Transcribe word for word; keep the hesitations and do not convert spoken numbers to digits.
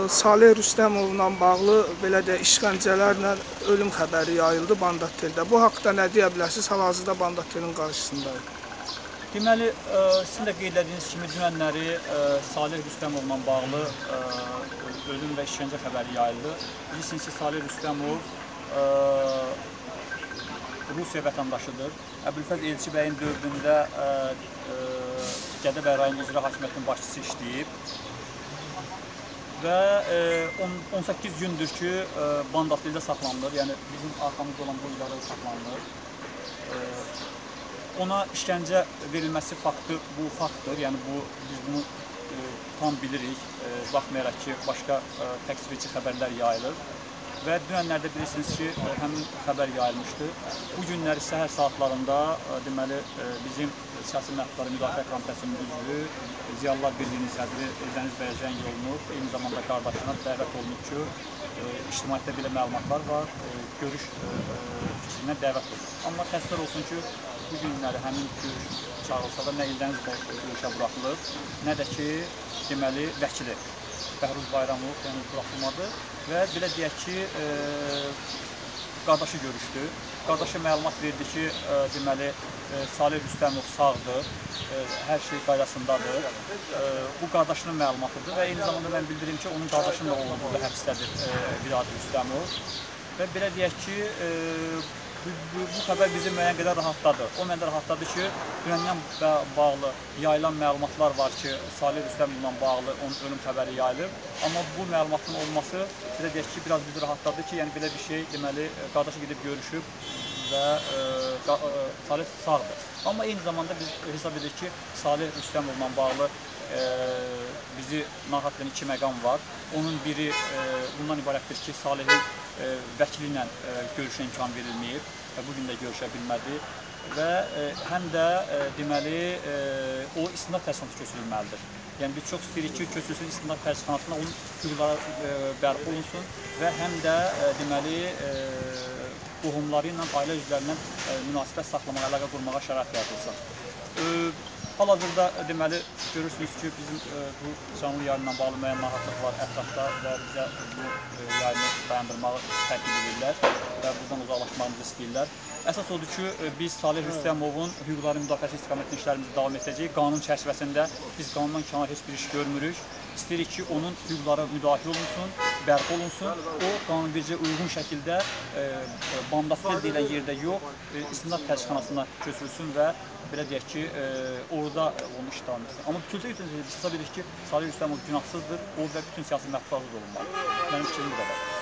Salih Rüstəmovla bağlı belə də işgəncələrlə ölüm xəbəri yayıldı Bandateldə. Bu haqda nə deyə bilərsiniz? Hal-hazırda Bandatelin qarşısındayım. Deməli, sizin də qeyd etdiyiniz kimi dünənləri Salih Rüstəmovla bağlı ölüm və işgəncə xəbəri yayıldı. Bilirsiniz ki, Salih Rüstəmov Rusiya vətəndaşıdır. Əbülfəz Elçi bəyin dövründə Gədəbəy rayon icra hakimiyyətinin başçısı işləyib və on səkkiz gündür ki, Bandateldə saxlanılır, yəni bizim arxamızda olan bu idarədə saxlanılır. Ona işgəncə verilməsi faktı bu faktdır, yəni bu, biz bunu tam bilirik, baxmayaraq ki, başqa təksirici xəbərlər yayılır. Və dünənlərdə bilirsiniz ki, həmin xəbər yayılmışdı. Bu günləri səhər saatlarında deməli, bizim Siyasi Məhbusları Müdafiə Komitəsinin üzvü, Ziyalılar Birliyinin sədri Dəniz bəyə zəng olunub, eyni zamanda qardaşına dəvət olunub ki, ictimaiyyətdə belə məlumatlar var, görüş fikrinə dəvət olunub. Amma təəssüf olsun ki, bu günləri həmin görüş çağırılsa da nə Dəniz bəyə görüşə buraxılıb, nə də ki, deməli, vəkili Bəhruz Bayramov yəni buraxılmadı və belə deyək ki, qardaşı görüşdü. Qardaşı məlumat verdi ki, deməli, Salih Rüstəmov sağdır, hər şey qaydasındadır. Bu qardaşının məlumatıdır və eyni zamanda mən bildirim ki, onun qardaşının da oğlu burada həbsdədir, Vidadi Rüstəmov. Və belə deyək ki, bu xəbər bizi müəyyən qədər rahatladı. O məndə rahatladı ki, dünəndən bağlı yayılan məlumatlar var ki, Salih Rüstəmovla bağlı onun ölüm xəbəri yayılır. Amma bu məlumatın olması, belə deyək ki, biraz bizi rahatladı ki, yəni belə bir şey, deməli, qardaşı gedib görüşüb və Salih sağdır. Amma eyni zamanda biz hesab edirik ki, Salih Rüstəmovla bağlı bizi narahat edən iki məqam var. Onun biri bundan ibarətdir ki, Salihin vəkili ilə görüşə imkan verilməyib və bugün də görüşə bilmədi və həm də deməli o istinad təşkilatına köçürülməlidir. Yəni biz çox istəyirik ki, köçürülsün istinad təşkilatına, onun hüquqları bərpa olunsun və həm də deməli qohumları ilə, ailə üzvlərindən münasibət saxlamağa, əlaqə qurmağa şərait yaradılsın. Hal-hazırda deməli görürsünüz ki, bizim bu canlı yayınla bağlı müəyyən narahatlıq var ətrafda və bizə bu yayını dayandırmağı təklif edirlər və buradan uzaqlaşmağımızı istəyirlər. Əsas odur ki, biz Salih Rüstəmovun hüquqları müdafiəsi istiqamətində işlərimizi davam edəcəyik. Qanun çərçivəsində biz qanundan kənar heç bir iş görmürük. İstəyirik ki, onun hüquqları müdafiə olunsun, bərpa olunsun. O, qanunvericiyə uyğun şəkildə Bandateldə deyilən yerdə yox, istinad təşkilatına köçürülsün və belə deyək ki, orada onu iş davam etsin. Amma bütünlüklə biz hesab edirik ki, Salih Rüstəmov günahsızdır, o və bütün siyasi məhbuslar azad olunmalıdır. Mənim fikrim bu qədər.